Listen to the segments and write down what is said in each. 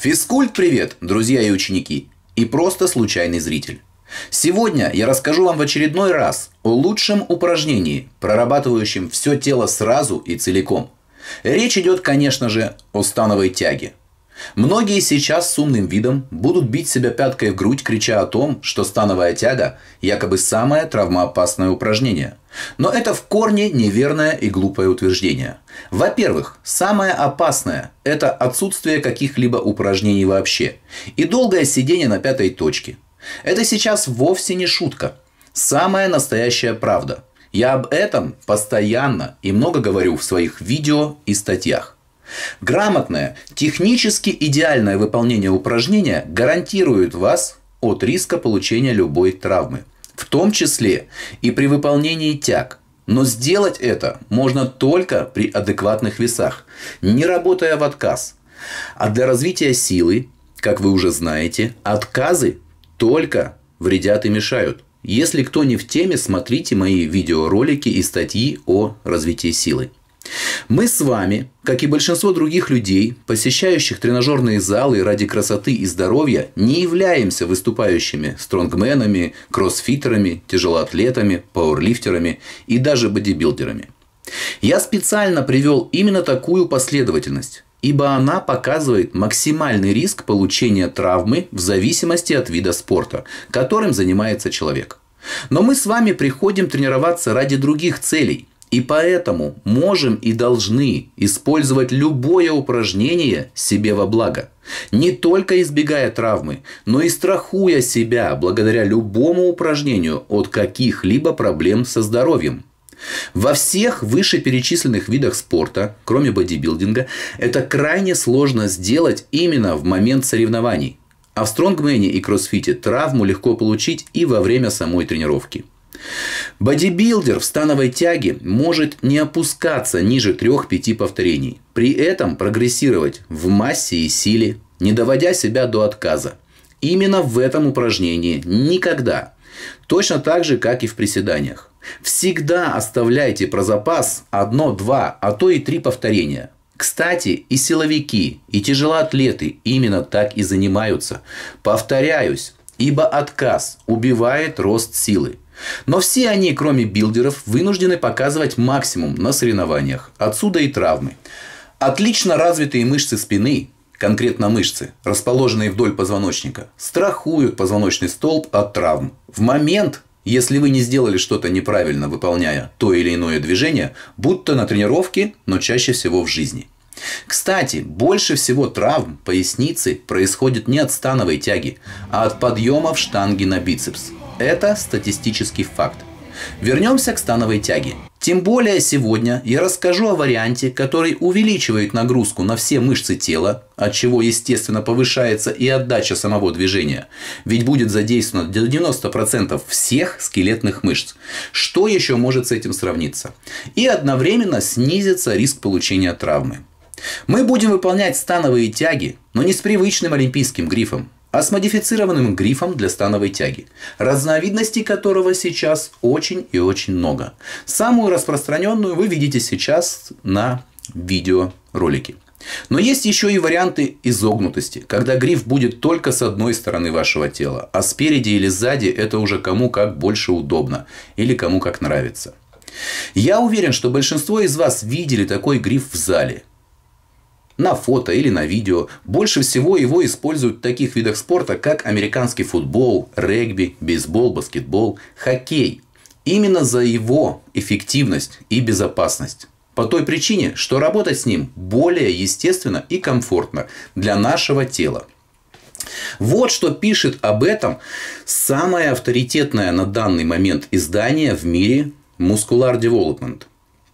Физкульт-привет, друзья и ученики, и просто случайный зритель. Сегодня я расскажу вам в очередной раз о лучшем упражнении, прорабатывающем все тело сразу и целиком. Речь идет, конечно же, о становой тяге. Многие сейчас с умным видом будут бить себя пяткой в грудь, крича о том, что становая тяга якобы самое травмоопасное упражнение. Но это в корне неверное и глупое утверждение. Во-первых, самое опасное – это отсутствие каких-либо упражнений вообще и долгое сидение на пятой точке. Это сейчас вовсе не шутка. Самая настоящая правда. Я об этом постоянно и много говорю в своих видео и статьях. Грамотное, технически идеальное выполнение упражнения гарантирует вас от риска получения любой травмы, в том числе и при выполнении тяг. Но сделать это можно только при адекватных весах, не работая в отказ. А для развития силы, как вы уже знаете, отказы только вредят и мешают. Если кто не в теме, смотрите мои видеоролики и статьи о развитии силы. Мы с вами, как и большинство других людей, посещающих тренажерные залы ради красоты и здоровья, не являемся выступающими стронгменами, кроссфитерами, тяжелоатлетами, пауэрлифтерами и даже бодибилдерами. Я специально привел именно такую последовательность, ибо она показывает максимальный риск получения травмы в зависимости от вида спорта, которым занимается человек. Но мы с вами приходим тренироваться ради других целей. И поэтому можем и должны использовать любое упражнение себе во благо. Не только избегая травмы, но и страхуя себя благодаря любому упражнению от каких-либо проблем со здоровьем. Во всех вышеперечисленных видах спорта, кроме бодибилдинга, это крайне сложно сделать именно в момент соревнований. А в стронгмене и кроссфите травму легко получить и во время самой тренировки. Бодибилдер в становой тяге может не опускаться ниже 3-5 повторений. При этом прогрессировать в массе и силе, не доводя себя до отказа. Именно в этом упражнении никогда. Точно так же, как и в приседаниях. Всегда оставляйте про запас 1, 2, а то и 3 повторения. Кстати, и силовики, и тяжелоатлеты именно так и занимаются. Повторяюсь, ибо отказ убивает рост силы. Но все они, кроме билдеров, вынуждены показывать максимум на соревнованиях. Отсюда и травмы. Отлично развитые мышцы спины, конкретно мышцы, расположенные вдоль позвоночника, страхуют позвоночный столб от травм. В момент, если вы не сделали что-то неправильно, выполняя то или иное движение, будто на тренировке, но чаще всего в жизни. Кстати, больше всего травм поясницы происходит не от становой тяги, а от подъемов штанги на бицепс. Это статистический факт. Вернемся к становой тяге. Тем более сегодня я расскажу о варианте, который увеличивает нагрузку на все мышцы тела, от чего, естественно, повышается и отдача самого движения. Ведь будет задействовано 90% всех скелетных мышц. Что еще может с этим сравниться? И одновременно снизится риск получения травмы. Мы будем выполнять становые тяги, но не с привычным олимпийским грифом, а с модифицированным грифом для становой тяги, разновидностей которого сейчас очень и очень много. Самую распространенную вы видите сейчас на видеоролике. Но есть еще и варианты изогнутости, когда гриф будет только с одной стороны вашего тела, а спереди или сзади это уже кому как больше удобно или кому как нравится. Я уверен, что большинство из вас видели такой гриф в зале. На фото или на видео. Больше всего его используют в таких видах спорта, как американский футбол, регби, бейсбол, баскетбол, хоккей. Именно за его эффективность и безопасность. По той причине, что работать с ним более естественно и комфортно для нашего тела. Вот что пишет об этом самое авторитетное на данный момент издание в мире Muscular Development.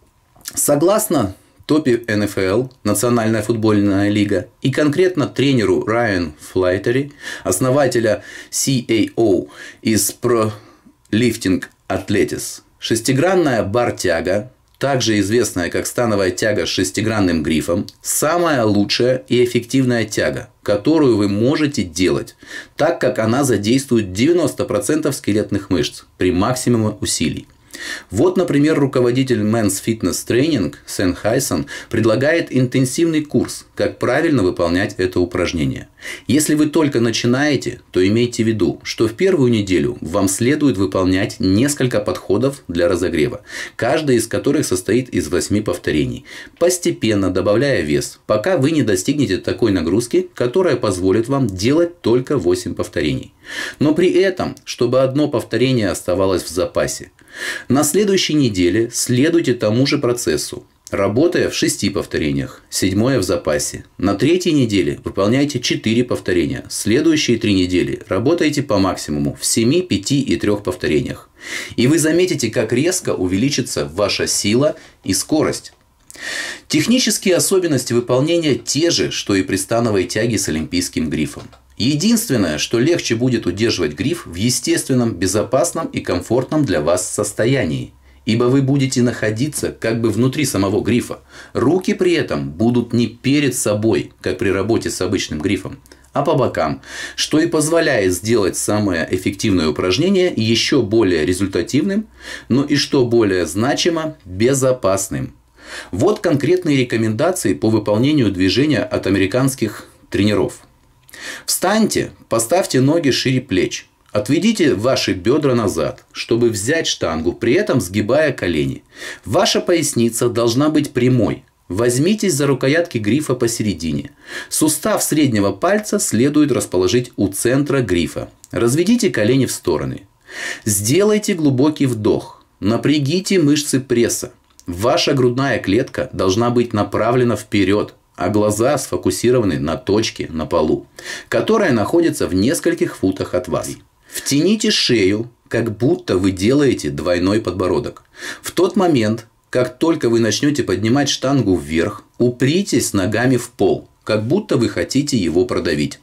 Согласно топе НФЛ, Национальная футбольная лига, и конкретно тренеру Райан Флайтери, основателя CAO из Pro Lifting Athletics, шестигранная бар-тяга, также известная как становая тяга с шестигранным грифом, самая лучшая и эффективная тяга, которую вы можете делать, так как она задействует 90% скелетных мышц при максимуме усилий. Вот, например, руководитель Men's Fitness Training Сен Хайсон предлагает интенсивный курс, как правильно выполнять это упражнение. Если вы только начинаете, то имейте в виду, что в первую неделю вам следует выполнять несколько подходов для разогрева, каждый из которых состоит из 8 повторений, постепенно добавляя вес, пока вы не достигнете такой нагрузки, которая позволит вам делать только 8 повторений. Но при этом, чтобы одно повторение оставалось в запасе. На следующей неделе следуйте тому же процессу, работая в 6 повторениях, 7 в запасе. На третьей неделе выполняйте 4 повторения, следующие 3 недели работайте по максимуму в 7, 5 и 3 повторениях. И вы заметите, как резко увеличится ваша сила и скорость. Технические особенности выполнения те же, что и при становой тяге с олимпийским грифом. Единственное, что легче будет удерживать гриф в естественном, безопасном и комфортном для вас состоянии. Ибо вы будете находиться как бы внутри самого грифа. Руки при этом будут не перед собой, как при работе с обычным грифом, а по бокам, что и позволяет сделать самое эффективное упражнение еще более результативным, но и что более значимо, безопасным. Вот конкретные рекомендации по выполнению движения от американских тренеров. Встаньте, поставьте ноги шире плеч. Отведите ваши бедра назад, чтобы взять штангу, при этом сгибая колени. Ваша поясница должна быть прямой. Возьмитесь за рукоятки грифа посередине. Сустав среднего пальца следует расположить у центра грифа. Разведите колени в стороны. Сделайте глубокий вдох. Напрягите мышцы пресса. Ваша грудная клетка должна быть направлена вперед, а глаза сфокусированы на точке на полу, которая находится в нескольких футах от вас. Втяните шею, как будто вы делаете двойной подбородок. В тот момент, как только вы начнете поднимать штангу вверх, упритесь ногами в пол, как будто вы хотите его продавить.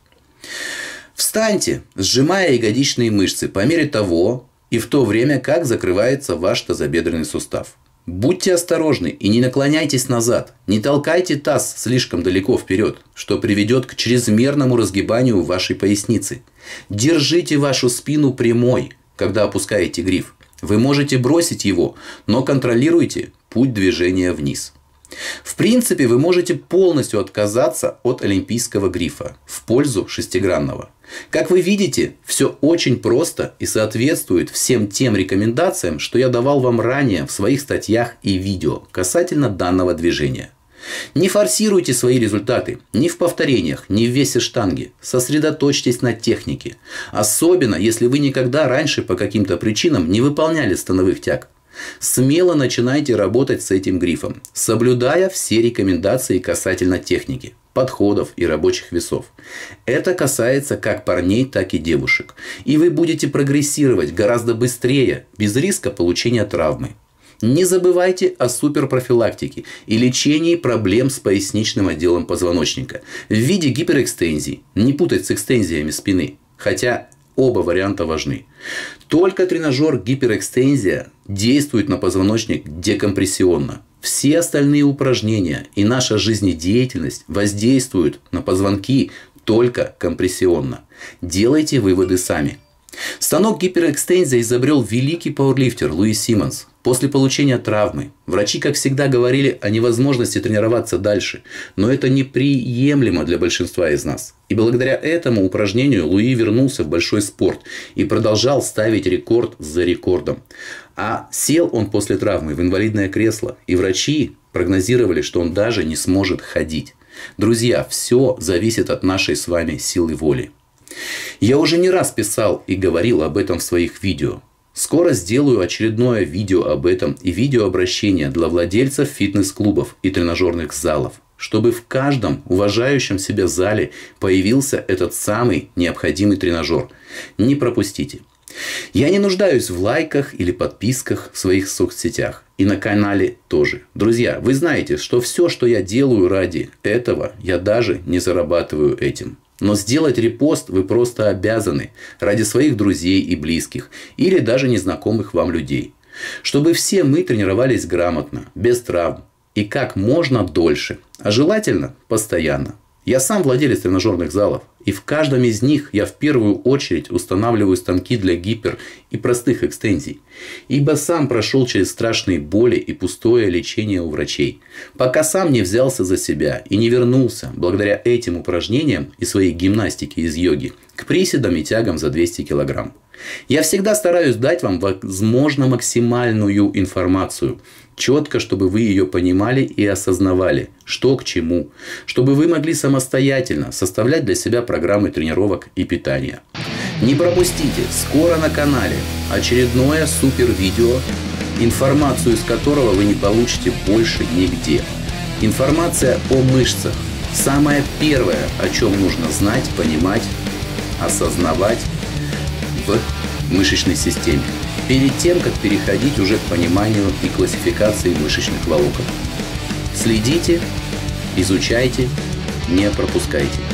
Встаньте, сжимая ягодичные мышцы по мере того и в то время, как закрывается ваш тазобедренный сустав. Будьте осторожны и не наклоняйтесь назад. Не толкайте таз слишком далеко вперед, что приведет к чрезмерному разгибанию вашей поясницы. Держите вашу спину прямой, когда опускаете гриф. Вы можете бросить его, но контролируйте путь движения вниз. В принципе, вы можете полностью отказаться от олимпийского грифа в пользу шестигранного. Как вы видите, все очень просто и соответствует всем тем рекомендациям, что я давал вам ранее в своих статьях и видео касательно данного движения. Не форсируйте свои результаты ни в повторениях, ни в весе штанги. Сосредоточьтесь на технике. Особенно, если вы никогда раньше по каким-то причинам не выполняли становых тяг. Смело начинайте работать с этим грифом, соблюдая все рекомендации касательно техники, подходов и рабочих весов. Это касается как парней, так и девушек. И вы будете прогрессировать гораздо быстрее, без риска получения травмы. Не забывайте о суперпрофилактике и лечении проблем с поясничным отделом позвоночника в виде гиперэкстензий. Не путать с экстензиями спины, хотя оба варианта важны. Только тренажер гиперэкстензия действует на позвоночник декомпрессионно. Все остальные упражнения и наша жизнедеятельность воздействуют на позвонки только компрессионно. Делайте выводы сами. Станок гиперэкстензия изобрел великий пауэрлифтер Луи Симмонс. После получения травмы врачи, как всегда, говорили о невозможности тренироваться дальше, но это неприемлемо для большинства из нас. И благодаря этому упражнению Луи вернулся в большой спорт и продолжал ставить рекорд за рекордом. А сел он после травмы в инвалидное кресло, и врачи прогнозировали, что он даже не сможет ходить. Друзья, все зависит от нашей с вами силы воли. Я уже не раз писал и говорил об этом в своих видео. Скоро сделаю очередное видео об этом и видеообращение для владельцев фитнес-клубов и тренажерных залов, чтобы в каждом уважающем себя зале появился этот самый необходимый тренажер. Не пропустите. Я не нуждаюсь в лайках или подписках в своих соцсетях. И на канале тоже. Друзья, вы знаете, что все, что я делаю ради этого, я даже не зарабатываю этим. Но сделать репост вы просто обязаны ради своих друзей и близких, или даже незнакомых вам людей. Чтобы все мы тренировались грамотно, без травм и как можно дольше, а желательно постоянно. Я сам владелец тренажерных залов И в каждом из них я в первую очередь устанавливаю станки для гипер и простых экстензий. Ибо сам прошел через страшные боли и пустое лечение у врачей. Пока сам не взялся за себя и не вернулся, благодаря этим упражнениям и своей гимнастике из йоги, к приседам и тягам за 200 килограмм. Я всегда стараюсь дать вам, возможно, максимальную информацию. Четко, чтобы вы ее понимали и осознавали, что к чему. Чтобы вы могли самостоятельно составлять для себя программы тренировок и питания. Не пропустите, скоро на канале очередное супер видео, информацию из которого вы не получите больше нигде. Информация о мышцах. Самое первое, о чем нужно знать, понимать, осознавать в мышечной системе. Перед тем, как переходить уже к пониманию и классификации мышечных волокон. Следите, изучайте, не пропускайте.